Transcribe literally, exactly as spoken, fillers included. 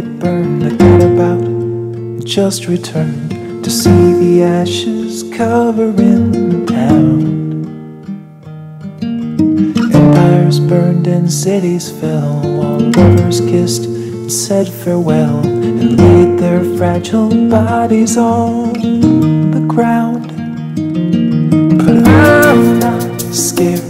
it burned, I got about and just returned to see the ashes covering the town. Empires burned and cities fell, while lovers kissed and said farewell, and laid their fragile bodies on the ground. But I'm not scared